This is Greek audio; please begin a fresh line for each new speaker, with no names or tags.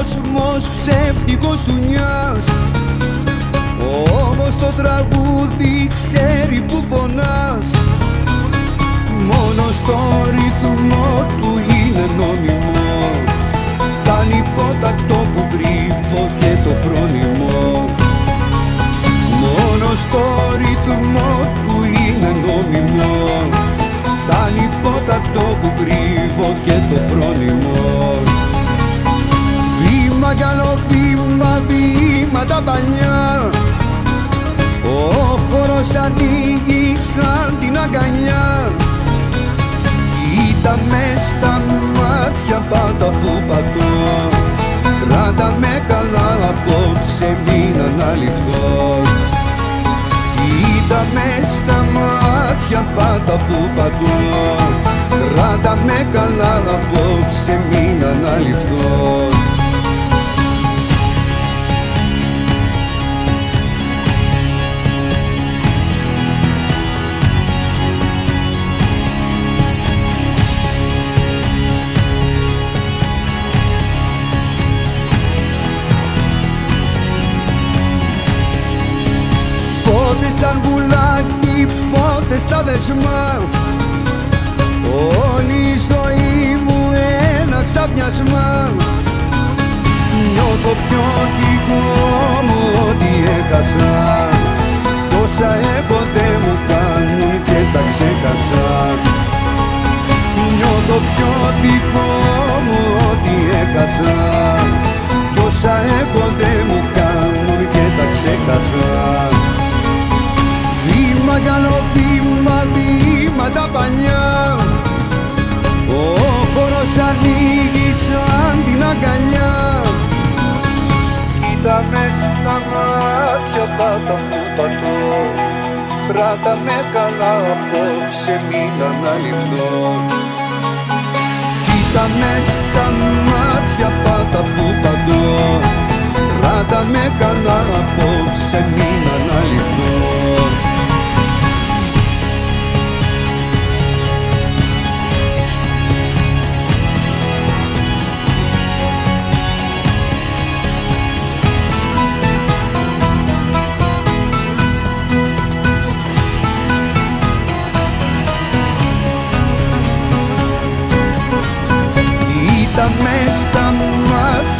κόσμος ψεύτικος του νιάς, όμως το τραγούδι ξέρει που πονάς. Μόνο στο ρυθμό του είναι νόμιμο, τ' ανυπότακτο που κρύβω και το φρόνιμο. Μόνο στο ρυθμό του είναι νόμιμο, τ' ανυπότακτο που κρύβω και το φρόνιμο. Βήμα κι άλλο βήμα, βήματα παλιά, ο χώρος ανοίγει σαν την αγκαλιά. Κοίτα μες στα μάτια πάντα που πατώ, κράτα με καλά απόψε μην αναλυθώ. Κοίτα μες στα μάτια πάντα που πατώ, κράτα με καλά απόψε μην αναλυθώ. Πότε σαν βουλάκι, πότε στα δεσμά, όλη η ζωή μου ένα ξαφνιασμά. Νιώθω πιο δικό μου ότι έχασα, τόσα έχω δεν μου κάνουν και τα ξέχασα. Νιώθω πιο δικό μου ότι έχασα, τόσα έχω δεν μου κάνουν και τα ξέχασα. Βήμα κι άλλο βήμα, βήματα παλιά, ο χώρος ανοίγει σαν την αγκαλιά. Κοίτα μες στα μάτια πάντα που πατώ, κράτα με καλά απόψε μην αναλυθώ. Κοίτα μες στα μάτια πάντα που πατώ, κράτα με καλά απόψε μην αναλυθώ. Κοίτα μες στα μάτια